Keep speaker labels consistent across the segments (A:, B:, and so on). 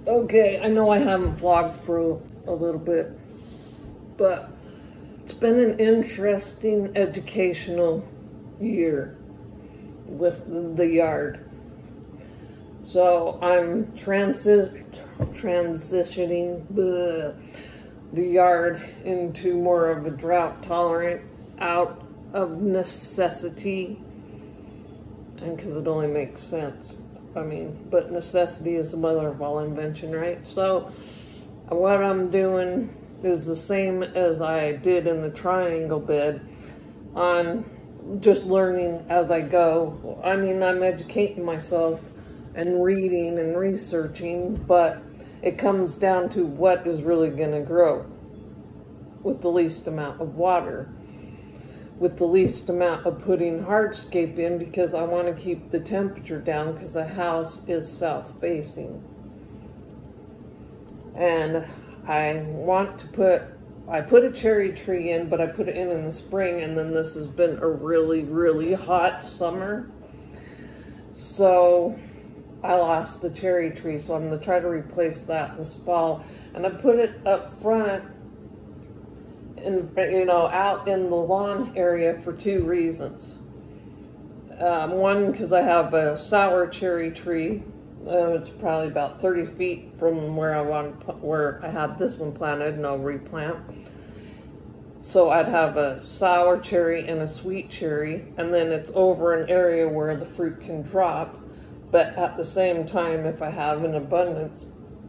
A: Okay, I know I haven't vlogged for a little bit, but it's been an interesting educational year with the yard. So I'm transitioning the yard into more of a drought tolerant out of necessity, and because it only makes sense. I mean, but necessity is the mother of all invention, right? So what I'm doing is the same as I did in the triangle bed, on just learning as I go. I mean, I'm educating myself and reading and researching, but it comes down to what is really going to grow with the least amount of water, with the least amount of putting hardscape in, because I want to keep the temperature down because the house is south facing. And I put a cherry tree in, but I put it in the spring, and then this has been a really, really hot summer. So I lost the cherry tree, so I'm going to try to replace that this fall. And I put it up front, and out in the lawn area for two reasons. One, because I have a sour cherry tree. It's probably about 30 feet from where I had this one planted, and I'll replant. So I'd have a sour cherry and a sweet cherry, and then it's over an area where the fruit can drop. But at the same time, if I have an abundance,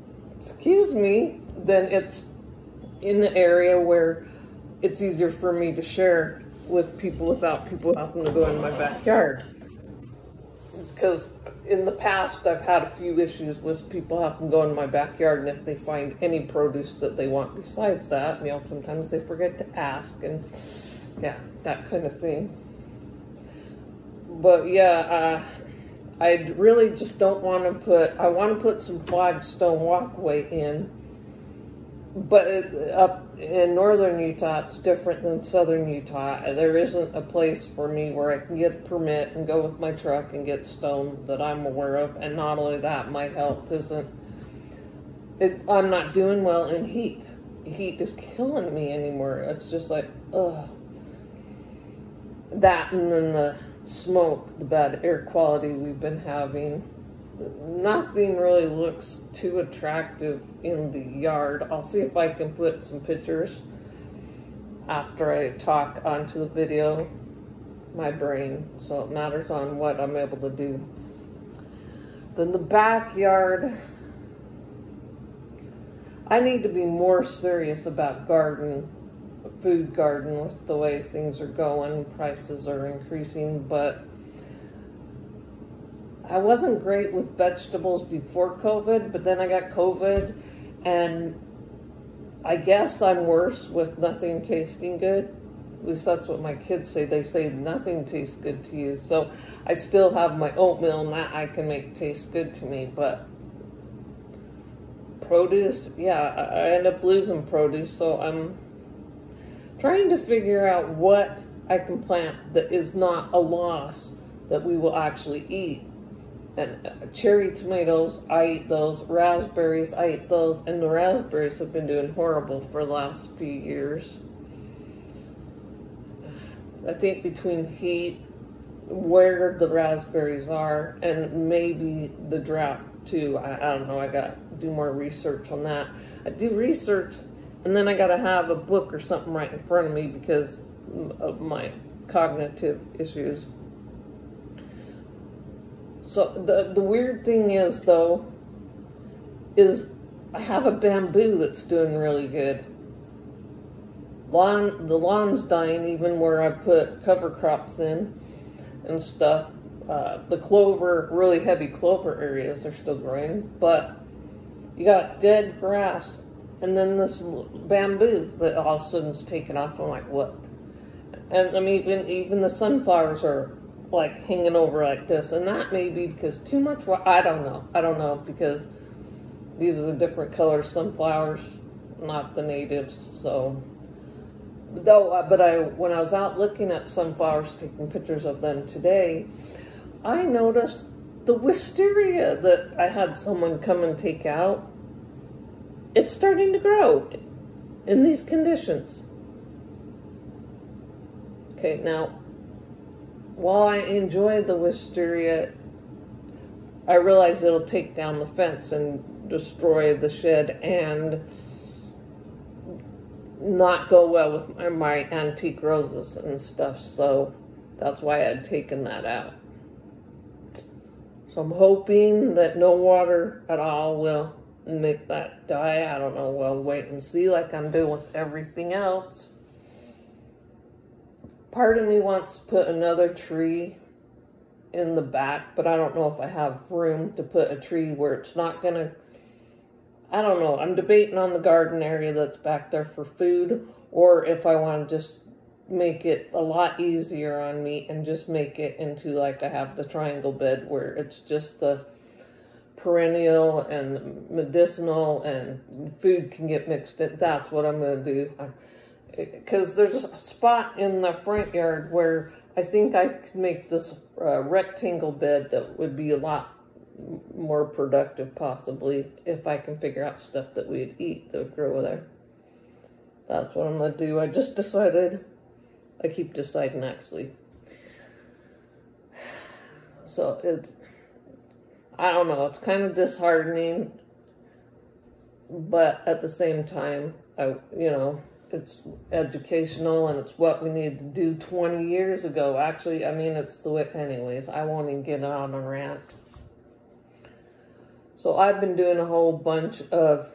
A: then it's in the area where it's easier for me to share with people without people having to go in my backyard. Because in the past, I've had a few issues with people having to go in my backyard, and if they find any produce that they want besides that, sometimes they forget to ask, and yeah, that kind of thing. But yeah, I really just don't want to I want to put some flagstone walkway in, but up in northern Utah, it's different than southern Utah. There isn't a place for me where I can get a permit and go with my truck and get stone that I'm aware of. And not only that, my health I'm not doing well in heat. Heat is killing me anymore. It's just like, ugh. That, and then the smoke, the bad air quality we've been having. Nothing really looks too attractive in the yard. I'll see if I can put some pictures after I talk onto the video, my brain, so it matters on what I'm able to do. Then the backyard, I need to be more serious about food garden with the way things are going. Prices are increasing, but I wasn't great with vegetables before COVID, but then I got COVID, and I guess I'm worse with nothing tasting good. At least that's what my kids say. They say nothing tastes good to you. So I still have my oatmeal, and that I can make taste good to me. But produce, yeah, I end up losing produce. So I'm trying to figure out what I can plant that is not a loss, that we will actually eat. And cherry tomatoes, I eat those. Raspberries, I eat those. And the raspberries have been doing horrible for the last few years. I think between heat, where the raspberries are, and maybe the drought too. I don't know. I got to do more research on that. I do research, and then I got to have a book or something right in front of me because of my cognitive issues. So the weird thing is, though, is I have a bamboo that's doing really good. The lawn's dying, even where I put cover crops in and stuff. The clover, really heavy clover areas are still growing, but you got dead grass, and then this bamboo that all of a sudden's taken off. I'm like, what? And I mean, even the sunflowers are like hanging over like this, and that may be because too much water. I don't know, because these are the different color sunflowers, not the natives. So but when I was out looking at sunflowers, taking pictures of them today, I noticed the wisteria that I had someone come and take out it's starting to grow in these conditions. Okay, now, while I enjoy the wisteria, I realize it'll take down the fence and destroy the shed and not go well with my antique roses and stuff, so that's why I'd taken that out. So I'm hoping that no water at all will make that die. I don't know, we'll wait and see, like I'm doing with everything else. Part of me wants to put another tree in the back, but I don't know if I have room to put a tree where it's not gonna, I don't know. I'm debating on the garden area that's back there for food, or if I want to just make it a lot easier on me and just make it into like I have the triangle bed where it's just the perennial and medicinal and food can get mixed in. That's what I'm going to do. Because there's a spot in the front yard where I think I could make this rectangle bed that would be a lot more productive, possibly, if I can figure out stuff that we'd eat that would grow there. That's what I'm going to do. I just decided. I keep deciding, actually. So it's, I don't know, it's kind of disheartening, but at the same time, you know, it's educational and it's what we needed to do 20 years ago. Actually, I mean, it's the way, anyways, I won't even get on a rant. So I've been doing a whole bunch of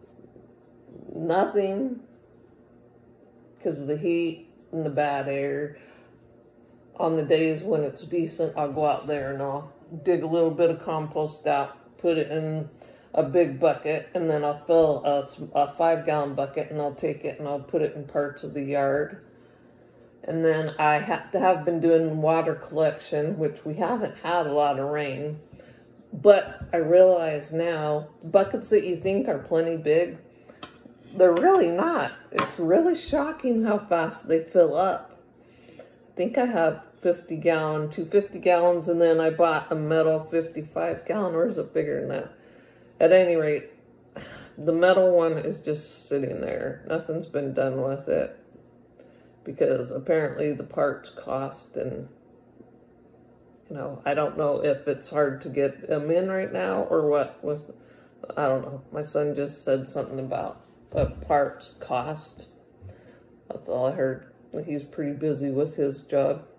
A: nothing because of the heat and the bad air. On the days when it's decent, I'll go out there and I'll dig a little bit of compost out, put it in a big bucket, and then I'll fill a 5-gallon bucket and I'll take it and I'll put it in parts of the yard. And then I have been doing water collection, which we haven't had a lot of rain. But I realize now, buckets that you think are plenty big, they're really not. It's really shocking how fast they fill up. I think I have 50-gallon, 250 gallons, and then I bought a metal 55-gallon, or is it bigger than that? At any rate, the metal one is just sitting there. Nothing's been done with it because apparently the parts cost, and you know, I don't know if it's hard to get them in right now or what was, I don't know. My son just said something about the parts cost. That's all I heard. He's pretty busy with his job.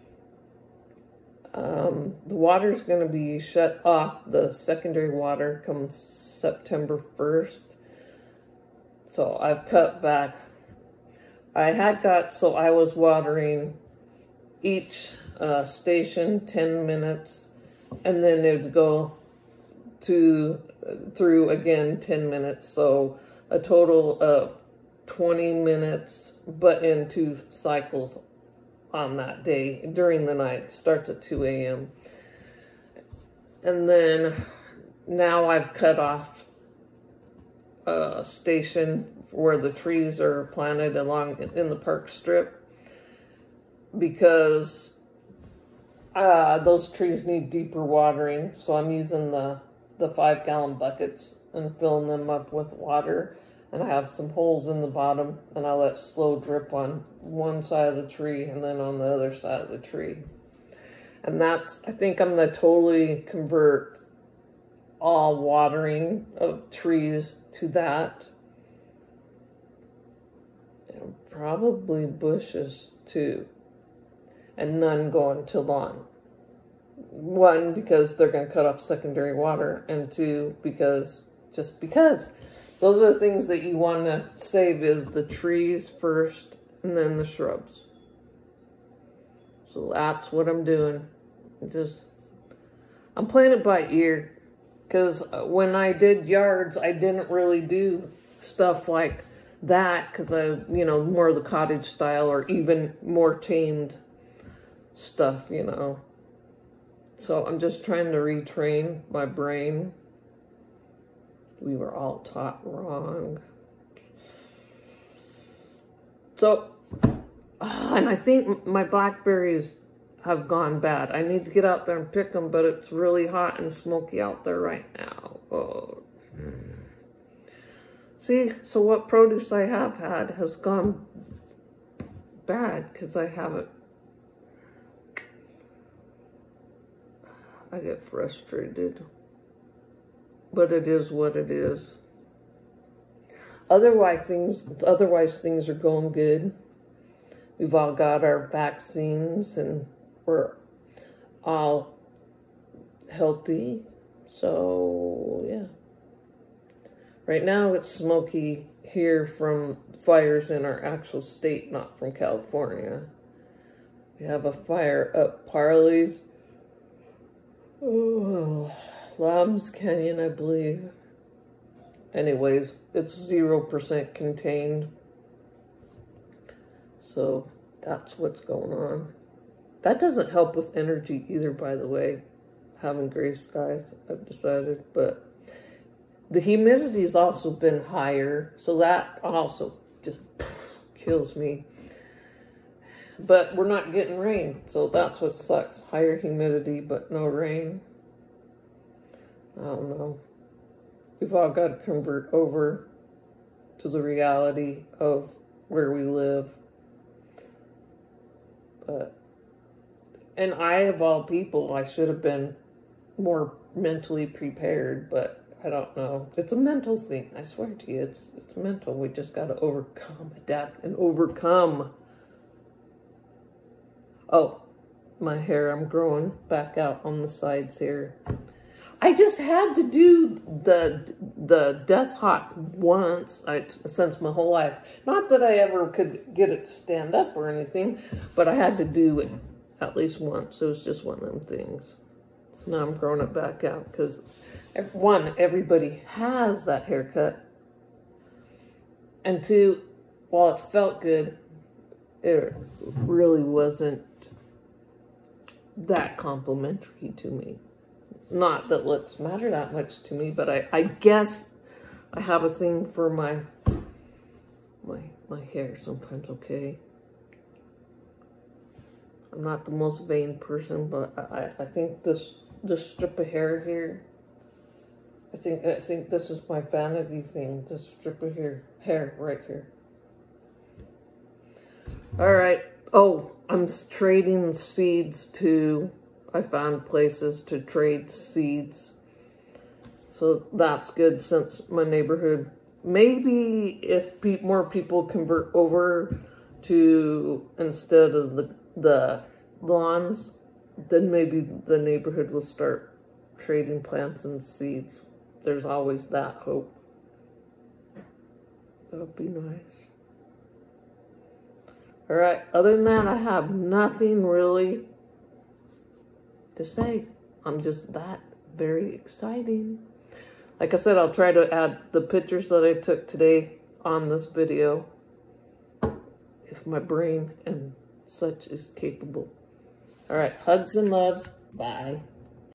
A: The water's going to be shut off, the secondary water, comes September 1st. So I've cut back. I was watering each station 10 minutes, and then it would go through again 10 minutes, so a total of 20 minutes, but in 2 cycles on that day during the night. It starts at 2 a.m. And then now I've cut off a station where the trees are planted along in the park strip, because those trees need deeper watering. So I'm using the 5-gallon buckets and filling them up with water. And I have some holes in the bottom, and I let slow drip on one side of the tree and then on the other side of the tree. And I think I'm going to totally convert all watering of trees to that. And probably bushes too. And none going to lawn. 1, because they're going to cut off secondary water, and 2, because. Those are the things that you want to save, is the trees first and then the shrubs. So that's what I'm doing. I'm playing it by ear, because when I did yards, I didn't really do stuff like that, because more of the cottage style or even more tamed stuff, So I'm just trying to retrain my brain. We were all taught wrong. So, and I think my blackberries have gone bad. I need to get out there and pick them, but it's really hot and smoky out there right now. Oh. See, so what produce I have had has gone bad because I haven't. I get frustrated. But it is what it is. Otherwise things are going good. We've all got our vaccines and we're all healthy. So, yeah. Right now it's smoky here from fires in our actual state, not from California. We have a fire up Parley's. Oh, Lambs Canyon, I believe. Anyways, it's 0% contained. So that's what's going on. That doesn't help with energy either, by the way. Having gray skies, I've decided. But the humidity's also been higher. So that also just kills me. But we're not getting rain. So that's what sucks. Higher humidity, but no rain. I don't know. We've all got to convert over to the reality of where we live. But, and I, of all people, I should have been more mentally prepared, but I don't know. It's a mental thing. I swear to you, it's mental. We just got to overcome, adapt, and overcome. Oh, my hair, I'm growing back out on the sides here. I just had to do the desk hawk once, since my whole life. Not that I ever could get it to stand up or anything, but I had to do it at least once. It was just one of them things. So now I'm growing it back out because, one, everybody has that haircut. And two, while it felt good, it really wasn't that complimentary to me. Not that looks matter that much to me, but I guess I have a thing for my hair sometimes, okay? I'm not the most vain person, but I think this strip of hair here, I think this is my vanity thing, this strip of hair right here. All right. Oh, I'm trading seeds too. I found places to trade seeds. So that's good since my neighborhood. Maybe if more people convert over to, instead of the lawns, then maybe the neighborhood will start trading plants and seeds. There's always that hope. That would be nice. All right, other than that, I have nothing really to say. I'm just that very exciting. Like I said, I'll try to add the pictures that I took today on this video if my brain and such is capable. All right, hugs and loves. Bye.